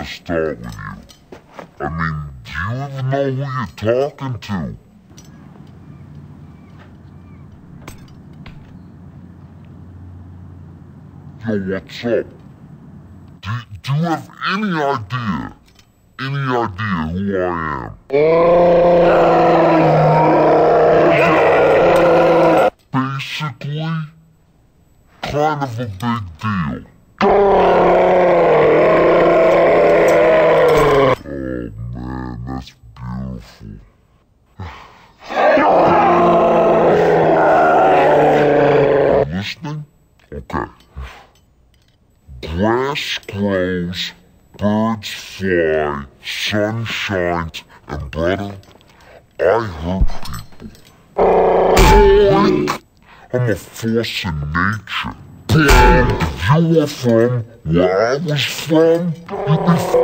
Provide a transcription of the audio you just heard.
to start with you. I mean, do you even know who you're talking to? Yo, what's up? Do you have any idea who I am? Basically, kind of a big deal. Oh man, that's beautiful. You listening? Okay. Grass grows, birds fly, sun shines, and brother, I hurt people. I'm a force in nature. If you were from where I was from, you'd be